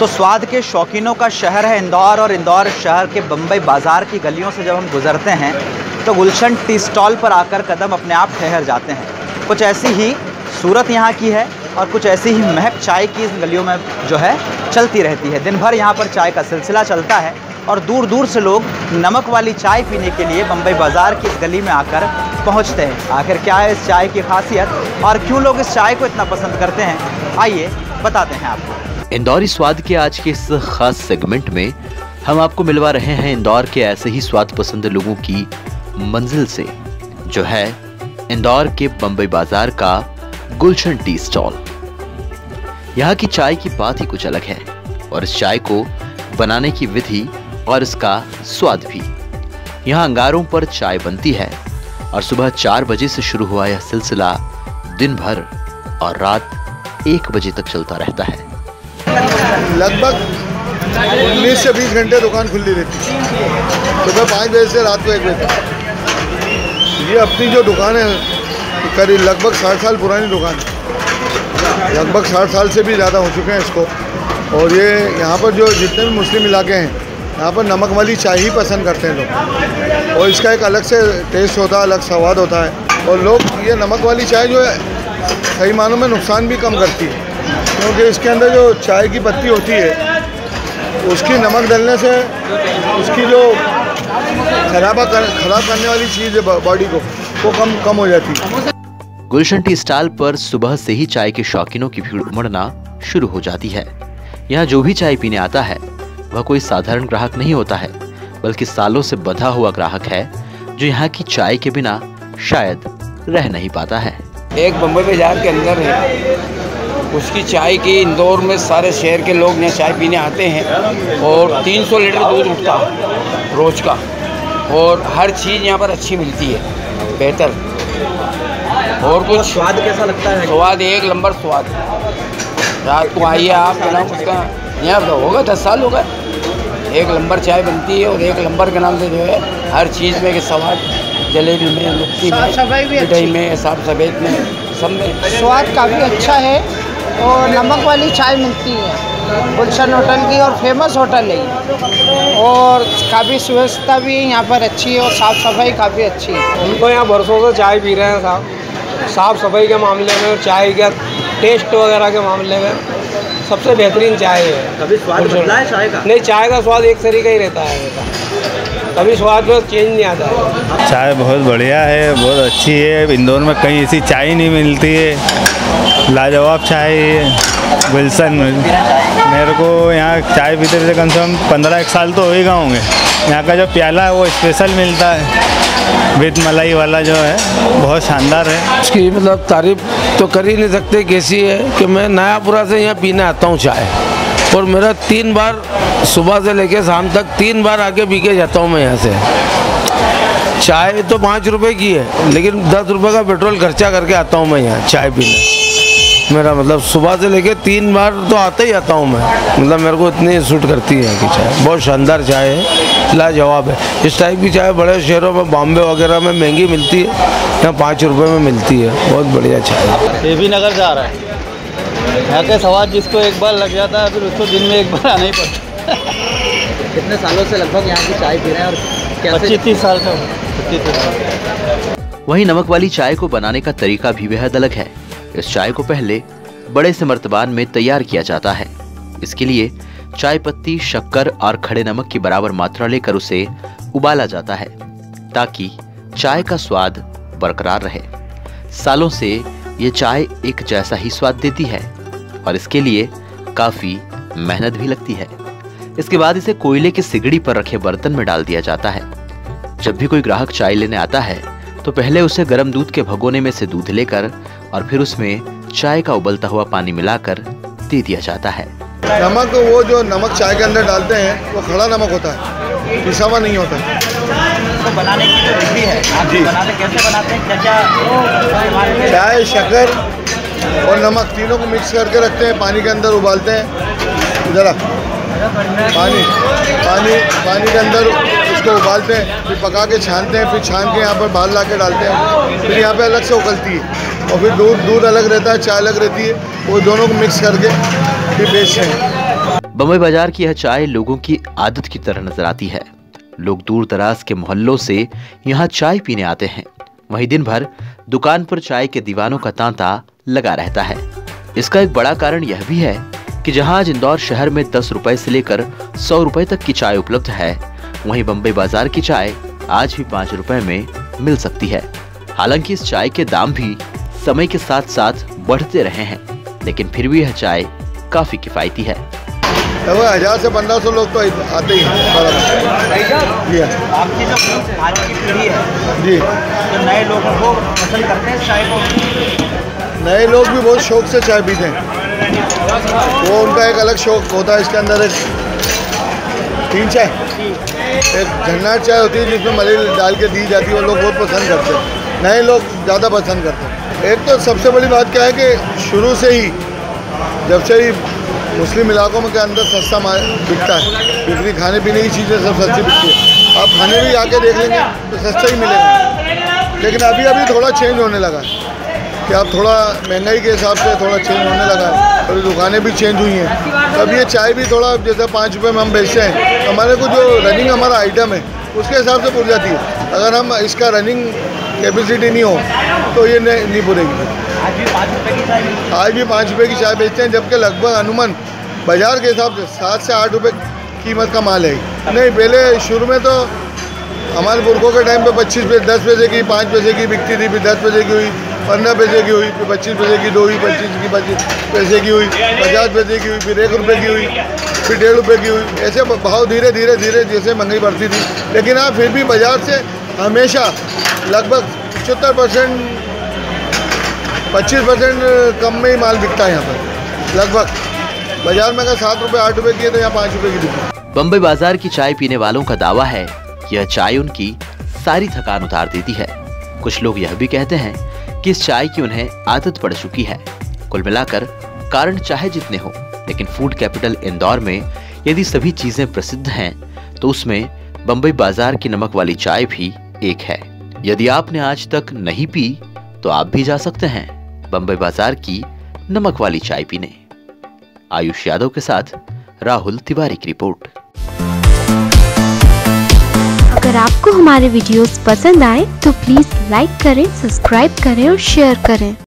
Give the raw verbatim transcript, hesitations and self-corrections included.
तो स्वाद के शौकीनों का शहर है इंदौर, और इंदौर शहर के बम्बई बाज़ार की गलियों से जब हम गुज़रते हैं तो गुलशन टी स्टॉल पर आकर कदम अपने आप ठहर जाते हैं। कुछ ऐसी ही सूरत यहाँ की है और कुछ ऐसी ही महक चाय की इस गलियों में जो है चलती रहती है। दिन भर यहाँ पर चाय का सिलसिला चलता है और दूर दूर से लोग नमक वाली चाय पीने के लिए बम्बई बाज़ार की इस गली में आकर पहुँचते हैं। आखिर क्या है इस चाय की खासियत और क्यों लोग इस चाय को इतना पसंद करते हैं, आइए बताते हैं आपको। इंदौरी स्वाद के आज के इस खास सेगमेंट में हम आपको मिलवा रहे हैं इंदौर के ऐसे ही स्वाद पसंद लोगों की मंजिल से, जो है इंदौर के बम्बई बाजार का गुलशन टी स्टॉल। यहाँ की चाय की बात ही कुछ अलग है और इस चाय को बनाने की विधि और इसका स्वाद भी। यहाँ अंगारों पर चाय बनती है और सुबह चार बजे से शुरू हुआ यह सिलसिला दिन भर और रात एक बजे तक चलता रहता है। लगभग उन्नीस से बीस घंटे दुकान खुली रहती है, सुबह पाँच बजे से रात को एक बजे तक। ये अपनी जो दुकान है करीब लगभग साठ साल पुरानी दुकान है, लगभग साठ साल से भी ज़्यादा हो चुके हैं इसको। और ये यहाँ पर जो जितने भी मुस्लिम इलाके हैं यहाँ पर नमक वाली चाय ही पसंद करते हैं लोग, और इसका एक अलग से टेस्ट होता है, अलग स्वाद होता है। और लोग ये नमक वाली चाय जो है सही मानों में नुकसान भी कम करती है, क्योंकि इसके अंदर जो चाय की पत्ती होती है उसकी नमक डालने से उसकी जो खराबा कर, खराब करने वाली चीज़ है बॉडी को, वो कम कम हो जाती है। गुलशन टी स्टॉल पर सुबह से ही चाय के शौकीनों की भीड़ उमड़ना शुरू हो जाती है। यहाँ जो भी चाय पीने आता है वह कोई साधारण ग्राहक नहीं होता है, बल्कि सालों से बंधा हुआ ग्राहक है जो यहाँ की चाय के बिना शायद रह नहीं पाता है। एक बम्बई बाजार के अंदर है, उसकी चाय की इंदौर में सारे शहर के लोग यहाँ चाय पीने आते हैं और तीन सौ लीटर दूध उठता है रोज का, और हर चीज़ यहाँ पर अच्छी मिलती है, बेहतर। और कुछ स्वाद कैसा लगता है? स्वाद एक नंबर स्वाद। रात को आइए आप, नाम उसका यहाँ तो होगा दस साल होगा, एक नंबर चाय बनती है और एक नंबर के नाम से जो है हर चीज़ में कि स्वाद, जलेबी में, लुक्की में, मिठाई में, साफ सफेद में, सब में स्वाद काफ़ी अच्छा है। और नमक वाली चाय मिलती है गुलशन होटल की, और फेमस होटल है, और काफ़ी व्यवस्था भी यहाँ पर अच्छी है और साफ़ सफाई काफ़ी अच्छी है। हम तो यहाँ बरसों से चाय पी रहे हैं साहब, साफ़ सफाई के मामले में, चाय के टेस्ट वगैरह के मामले में सबसे बेहतरीन चाय है। कभी स्वाद बदला है चाय का? नहीं, चाय का स्वाद एक तरीका ही रहता है बेटा, कभी स्वाद में चेंज नहीं आता है। चाय बहुत बढ़िया है, बहुत अच्छी है। इंदौर में कहीं ऐसी चाय नहीं मिलती है, लाजवाब चाय है गुलशन में। मेरे को यहाँ चाय पीते थे कम से कम पंद्रह एक साल तो हो ही गए होंगे। यहाँ का जो प्याला है वो स्पेशल मिलता है, विद मलाई वाला जो है, बहुत शानदार है। इसकी मतलब तारीफ तो कर ही नहीं सकते कैसी है कि मैं नयापुरा से यहाँ पीने आता हूँ चाय, और मेरा तीन बार सुबह से लेकर शाम तक तीन बार आके पी के जाता हूँ मैं यहाँ से। चाय तो पाँच रुपए की है, लेकिन दस रुपए का पेट्रोल खर्चा करके आता हूँ मैं यहाँ चाय पीने। मेरा मतलब सुबह से लेके तीन बार तो आता ही आता हूँ मैं, मतलब मेरे को इतनी सूट करती है कि चाय बहुत शानदार चाय है, लाजवाब है। इस टाइप की चाय बड़े शहरों में, बॉम्बे वगैरह में महंगी मिलती है, यहाँ पाँच रुपए में मिलती है, बहुत बढ़िया चाय है। देवी नगर जा रहा है, यहाँ का स्वाद जिसको एक बार लग जाता है फिर उसको दिन में एक बार आना ही पड़ता है। कितने सालों से लगभग यहाँ की चाय पी रहे हैं और कैसे? पच्चीस तीस साल का पच्चीस तीस साल। वहीं नमक वाली चाय को बनाने का तरीका भी बेहद अलग है। इस चाय को पहले बड़े से मर्तबान में तैयार किया जाता है। इसके लिए चाय पत्ती, शक्कर और खड़े नमक की बराबर मात्रा लेकर उसे उबाला जाता है ताकि चाय का स्वाद बरकरार रहे। सालों से ये चाय एक जैसा ही स्वाद देती है और इसके लिए काफी मेहनत भी लगती है। इसके बाद इसे कोयले की सिगड़ी पर रखे बर्तन में डाल दिया जाता है। जब भी कोई ग्राहक चाय लेने आता है तो पहले उसे गर्म दूध के भगोने में से दूध लेकर और फिर उसमें चाय का उबलता हुआ पानी मिलाकर दे दिया जाता है। नमक, वो जो नमक चाय के अंदर डालते हैं वो खड़ा नमक होता है, पिसा हुआ नहीं होता है। तो बनाने की जो विधि है, आप बनाते कैसे बनाते हैं? क्या क्या? चाय, शक्कर और नमक तीनों को मिक्स करके रखते हैं, पानी के अंदर उबालते हैं। ज़रा पानी पानी पानी के अंदर उसको उबालते हैं, फिर पका के छानते हैं, फिर छान के यहाँ पर बाहर ला के डालते हैं, फिर यहाँ पे अलग से उबलती है, और फिर दूध दूध अलग रहता है, चाय अलग रहती है, वो दोनों को मिक्स करके फिर बेचते हैं। बम्बई बाजार की यह चाय लोगों की आदत की तरह नजर आती है। लोग दूर दराज के मोहल्लों से यहाँ चाय पीने आते हैं। वहीं दिन भर दुकान पर चाय के दीवानों का तांता लगा रहता है। इसका एक बड़ा कारण यह भी है कि जहां आज इंदौर शहर में दस रुपए से लेकर सौ रुपए तक की चाय उपलब्ध है, वहीं बम्बई बाजार की चाय आज भी पाँच रुपए में मिल सकती है। हालांकि इस चाय के दाम भी समय के साथ साथ बढ़ते रहे हैं, लेकिन फिर भी यह चाय काफी किफायती है। हजार से पंद्रह सौ लोग तो आते ही हैं। आपकी जो आज की पीढ़ी है जी, तो नए लोगों को पसंद करते हैं चाय को। नए लोग भी बहुत शौक से चाय पीते हैं। वो उनका एक अलग शौक होता है। इसके अंदर एक तीन चाय, एक झन्नाट चाय होती है जिसमें मलाई डाल के दी जाती है, वो लोग बहुत पसंद करते हैं। नए लोग ज़्यादा पसंद करते हैं। एक तो सबसे बड़ी बात क्या है कि शुरू से ही जब से ही मुस्लिम इलाकों में के अंदर सस्ता बिकता है, बिक्री खाने पीने की चीज़ें सब सस्ती बिकती है। आप खाने भी आके देख लेंगे तो सस्ता ही मिलेगा। लेकिन अभी अभी थोड़ा चेंज होने लगा है कि अब थोड़ा महंगाई के हिसाब से थोड़ा चेंज होने लगा है। थोड़ी दुकानें भी चेंज हुई हैं। तब ये चाय भी थोड़ा जैसे पाँच रुपये में हम बेचते हैं, तो हमारे को जो रनिंग हमारा आइटम है उसके हिसाब से पुर जाती है। अगर हम इसका रनिंग कैपेसिटी नहीं हो तो ये नहीं, नहीं पुरेगी। आज भी पाँच रुपए की चाय आज भी पाँच रुपये की चाय बेचते हैं, जबकि लगभग अनुमान बाजार के हिसाब से सात से आठ रुपये कीमत का माल है। नहीं, पहले शुरू में तो हमारे पुरखों के टाइम पे पच्चीस पैसे दस पैसे की पाँच पैसे की बिकती थी, फिर दस पैसे की हुई, पंद्रह पैसे की हुई, फिर पच्चीस पैसे की दो हुई, पच्चीस की पच्चीस पैसे की हुई, पचास पैसे की हुई, फिर एक रुपये की हुई, फिर डेढ़ रुपये की हुई। ऐसे भाव धीरे धीरे धीरे जैसे महंगाई बढ़ती थी। लेकिन हाँ, फिर भी बाजार से हमेशा लगभग पचहत्तर परसेंट पच्चीस परसेंट कम में ही माल बिकता है यहाँ पर। लगभग बाजार में अगर सात रुपये आठ रुपये की है तो यहाँ पाँच रुपये की बिकती। बम्बई बाजार की चाय पीने वालों का दावा है यह चाय उनकी सारी थकान उतार देती है। कुछ लोग यह भी कहते हैं कि इस चाय की उन्हें आदत पड़ चुकी है। कुल मिलाकर कारण चाहे जितने हो, लेकिन फूड कैपिटल इंदौर में यदि सभी चीजें प्रसिद्ध हैं तो उसमें बम्बई बाजार की नमक वाली चाय भी एक है। यदि आपने आज तक नहीं पी तो आप भी जा सकते हैं बम्बई बाजार की नमक वाली चाय पीने। आयुष यादव के साथ राहुल तिवारी की रिपोर्ट। अगर आपको हमारे वीडियोस पसंद आए तो प्लीज लाइक करें, सब्सक्राइब करें और शेयर करें।